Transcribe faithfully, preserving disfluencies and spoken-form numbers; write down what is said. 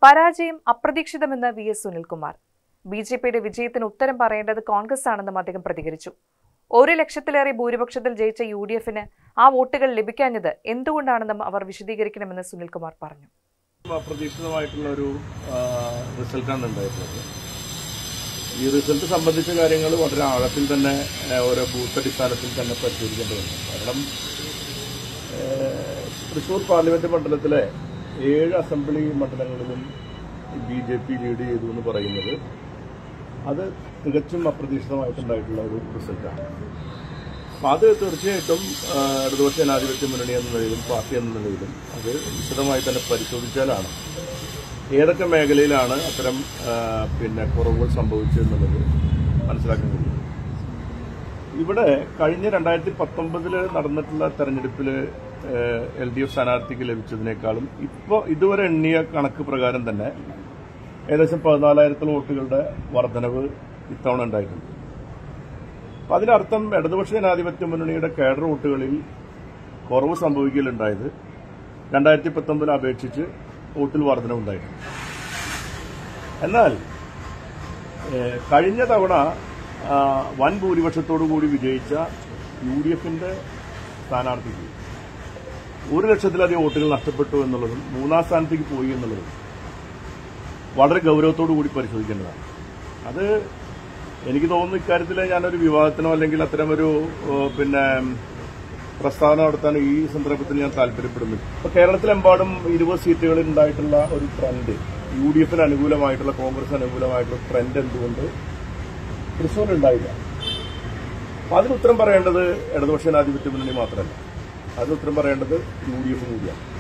പരാജയം അപ്രതീക്ഷിതമെന്ന് V S Sunilkumar. B J പിയുടെ വിജയത്തിന് ഉത്തരം പറയേണ്ടത് കോൺഗ്രസ് ആണെന്നും അദ്ദേഹം പ്രതികരിച്ചു. ഒരു ലക്ഷത്തിലേറെ ഭൂരിപക്ഷത്തിൽ ജയിച്ച യു ഡി എഫിന് ആ വോട്ടുകൾ ലഭിക്കാഞ്ഞത് എന്തുകൊണ്ടാണെന്നും അവർ വിശദീകരിക്കണമെന്ന് സുനിൽകുമാർ പറഞ്ഞു. അപ്രതീക്ഷിതമായിട്ടുള്ള ഒരു റിസൾട്ടാണ് ഉണ്ടായിട്ടുള്ളത്. ഈ റിസൾട്ട് സംബന്ധിച്ച കാര്യങ്ങൾ വളരെ ആഴത്തിൽ തന്നെ ഓരോ ബൂത്ത് അടിസ്ഥാനത്തിൽ തന്നെ പരിശോധിക്കേണ്ടതുണ്ട്. കാരണം തൃശൂർ പാർലമെന്റ് മണ്ഡലത്തിലെ ഏഴ് അസംബ്ലി മണ്ഡലങ്ങളിലും ബി ജെ പി ലീഡ് ചെയ്തു എന്ന് പറയുന്നത് അത് തികച്ചും അപ്രതീക്ഷിതമായിട്ടുണ്ടായിട്ടുള്ള ഒരു റിസൾട്ടാണ്. അപ്പം അത് തീർച്ചയായിട്ടും ഇടതുപക്ഷ ജനാധിപത്യ മുന്നണി എന്ന നിലയിലും പാർട്ടി എന്ന നിലയിലും അത് വിശദമായി തന്നെ പരിശോധിച്ചാലാണ് ഏതൊക്കെ മേഖലയിലാണ് അത്തരം പിന്നെ കുറവുകൾ സംഭവിച്ചതെന്നുള്ളത് മനസ്സിലാക്കാൻ കഴിയും. ഇവിടെ കഴിഞ്ഞ രണ്ടായിരത്തി പത്തൊമ്പതില് നടന്നിട്ടുള്ള തെരഞ്ഞെടുപ്പിൽ എൽ ഡി എഫ് സ്ഥാനാർത്ഥിക്ക് ലഭിച്ചതിനേക്കാളും ഇപ്പോൾ ഇതുവരെ എണ്ണിയ കണക്ക് പ്രകാരം തന്നെ ഏകദേശം പതിനാലായിരത്തോളം വോട്ടുകളുടെ വർധനവ് ഇത്തവണ ഉണ്ടായിട്ടുണ്ട്. അപ്പം അതിനർത്ഥം ഇടതുപക്ഷ ജനാധിപത്യ മുന്നണിയുടെ കേഡർ വോട്ടുകളിൽ കുറവ് സംഭവിക്കലുണ്ടായത് രണ്ടായിരത്തി പത്തൊമ്പതിൽ അപേക്ഷിച്ച് വോട്ടിൽ വർധനവുണ്ടായിട്ടുണ്ട്. എന്നാൽ കഴിഞ്ഞ തവണ വൻ ഭൂരിപക്ഷത്തോടു കൂടി വിജയിച്ച യു ഡി എഫിന്റെ സ്ഥാനാർത്ഥിക്ക് ഒരു ലക്ഷത്തിലധികം വോട്ടുകൾ നഷ്ടപ്പെട്ടു എന്നുള്ളതും മൂന്നാം സ്ഥാനത്തേക്ക് പോയി എന്നുള്ളതും വളരെ ഗൌരവത്തോടു കൂടി പരിശോധിക്കേണ്ടതാണ്. അത് എനിക്ക് തോന്നുന്നു ഇക്കാര്യത്തിൽ ഞാനൊരു വിവാദത്തിനോ അല്ലെങ്കിൽ അത്തരമൊരു പിന്നെ പ്രസ്താവന നടത്താൻ ഈ സന്ദർഭത്തിൽ ഞാൻ താല്പര്യപ്പെടുന്നില്ല. ഇപ്പൊ കേരളത്തിലെമ്പാടും ഇരുപത് സീറ്റുകളിൽ ഉണ്ടായിട്ടുള്ള ഒരു ട്രെൻഡ്, യു ഡി എഫിന് അനുകൂലമായിട്ടുള്ള കോൺഗ്രസ് അനുകൂലമായിട്ടുള്ള ട്രെൻഡ് എന്തുകൊണ്ട് തൃശ്ശൂരിലുണ്ടായില്ല? അപ്പൊ അതിന് ഉത്തരം പറയേണ്ടത് ഇടതുപക്ഷ ജനാധിപത്യ മുന്നണി മാത്രമല്ല, അതിന് ഉത്തരം പറയേണ്ടത് യു ഡി എഫ് കൂടിയാണ്.